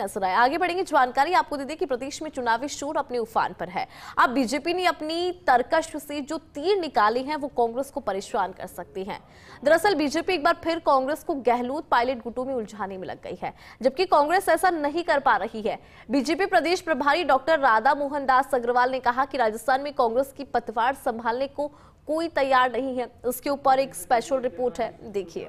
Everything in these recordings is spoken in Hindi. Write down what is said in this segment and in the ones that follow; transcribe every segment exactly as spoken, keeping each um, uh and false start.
नजर आए। आगे बढ़ेंगे, जानकारी आपको दे दें कि प्रदेश में चुनावी शोर अपने उफान पर है। अब बीजेपी ने अपनी तरकश से जो तीर निकाले हैं वो कांग्रेस को परेशान कर सकती हैं। दरअसल बीजेपी एक बार फिर कांग्रेस को गहलोत पायलट गुटों में उलझाने में लग गई है, जबकि कांग्रेस ऐसा नहीं कर पा रही है। बीजेपी प्रदेश प्रभारी डॉक्टर राधा मोहन दास अग्रवाल ने कहा कि राजस्थान में कांग्रेस की पतवार संभालने को कोई तैयार नहीं है। इसके ऊपर एक स्पेशल रिपोर्ट है, देखिए।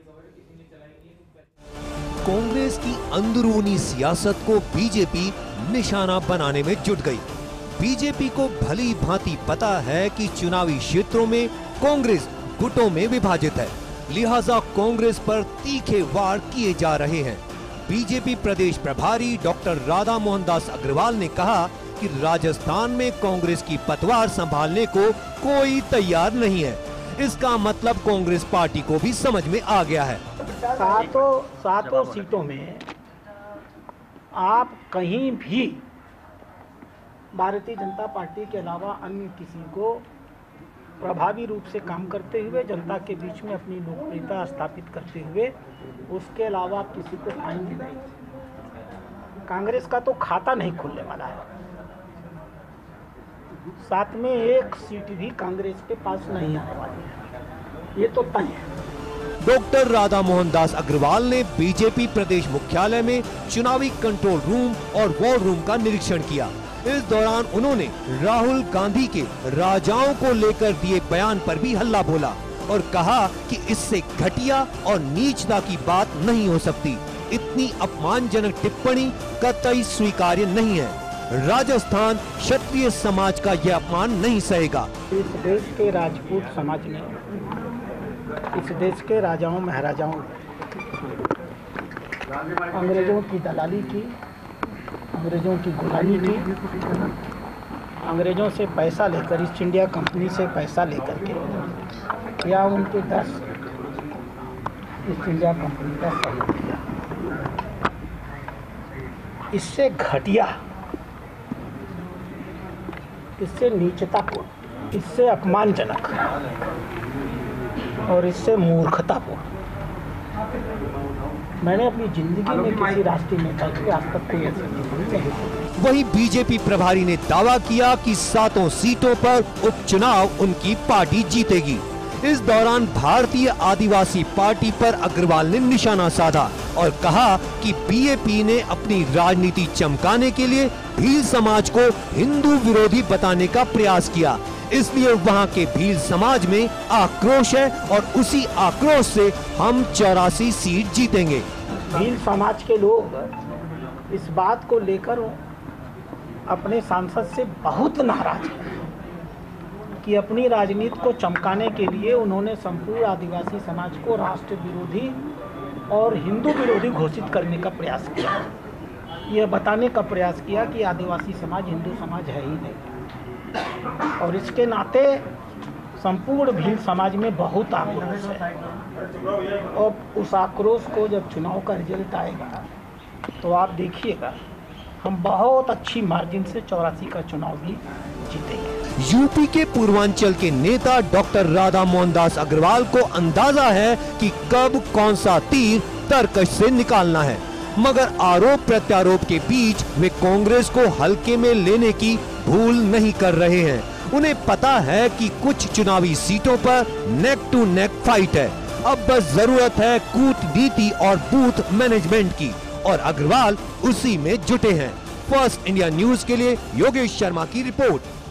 कांग्रेस की अंदरूनी सियासत को बीजेपी निशाना बनाने में जुट गई। बीजेपी को भली भांति पता है कि चुनावी क्षेत्रों में कांग्रेस गुटों में विभाजित है, लिहाजा कांग्रेस पर तीखे वार किए जा रहे हैं। बीजेपी प्रदेश प्रभारी डॉक्टर राधा मोहन दास अग्रवाल ने कहा कि राजस्थान में कांग्रेस की पतवार संभालने को कोई तैयार नहीं है। इसका मतलब कांग्रेस पार्टी को भी समझ में आ गया है। सातों सातों सीटों में आप कहीं भी भारतीय जनता पार्टी के अलावा अन्य किसी को प्रभावी रूप से काम करते हुए, जनता के बीच में अपनी लोकप्रियता स्थापित करते हुए, उसके अलावा आप किसी को पाएंगे नहीं। कांग्रेस का तो खाता नहीं खुलने वाला है। साथ में एक सीट भी कांग्रेस के पास नहीं आने वाली है, ये तो तय है। डॉक्टर राधा मोहन दास अग्रवाल ने बीजेपी प्रदेश मुख्यालय में चुनावी कंट्रोल रूम और वॉर रूम का निरीक्षण किया। इस दौरान उन्होंने राहुल गांधी के राजाओं को लेकर दिए बयान पर भी हल्ला बोला और कहा कि इससे घटिया और नीचता की बात नहीं हो सकती। इतनी अपमानजनक टिप्पणी कतई स्वीकार्य नहीं है। राजस्थान क्षत्रिय समाज का यह अपमान नहीं सहेगा। इस देश के राजपूत समाज ने, इस देश के राजाओं महाराजाओं अंग्रेजों की दलाली की, अंग्रेजों की गुलामी की, अंग्रेजों से पैसा लेकर, ईस्ट इंडिया कंपनी से पैसा लेकर के या उनके दस ईस्ट इंडिया कंपनी का सहयोग किया। इससे घटिया, इससे नीचतापूर्ण, इससे अपमानजनक और इससे मूर्खतापूर्ण मैंने अपनी जिंदगी में किसी राष्ट्रीय नेता की आज तक कोई ऐसी टिप्पणी नहीं सुनी। वहीं बीजेपी प्रभारी ने दावा किया कि सातों सीटों पर उपचुनाव उनकी पार्टी जीतेगी। इस दौरान भारतीय आदिवासी पार्टी पर अग्रवाल ने निशाना साधा और कहा कि बीएपी ने अपनी राजनीति चमकाने के लिए भील समाज को हिंदू विरोधी बताने का प्रयास किया, इसलिए वहां के भील समाज में आक्रोश है और उसी आक्रोश से हम चौरासी सीट जीतेंगे। भील समाज के लोग इस बात को लेकर अपने सांसद से बहुत नाराज हैं कि अपनी राजनीति को चमकाने के लिए उन्होंने संपूर्ण आदिवासी समाज को राष्ट्र विरोधी और हिंदू विरोधी घोषित करने का प्रयास किया। यह बताने का प्रयास किया कि आदिवासी समाज हिंदू समाज है ही नहीं, और इसके नाते संपूर्ण भील समाज में बहुत आक्रोश है। और उस आक्रोश को जब चुनाव का रिजल्ट आएगा तो आप देखिएगा हम बहुत अच्छी मार्जिन से चौरासी का चुनाव भी जीतेंगे। यूपी के पूर्वांचल के नेता डॉक्टर राधा मोहन दास अग्रवाल को अंदाजा है कि कब कौन सा तीर तरकश से निकालना है, मगर आरोप प्रत्यारोप के बीच वे कांग्रेस को हल्के में लेने की भूल नहीं कर रहे हैं। उन्हें पता है कि कुछ चुनावी सीटों पर नेक टू नेक फाइट है। अब बस जरूरत है कूटनीति और बूथ मैनेजमेंट की, और अग्रवाल उसी में जुटे हैं। फर्स्ट इंडिया न्यूज के लिए योगेश शर्मा की रिपोर्ट।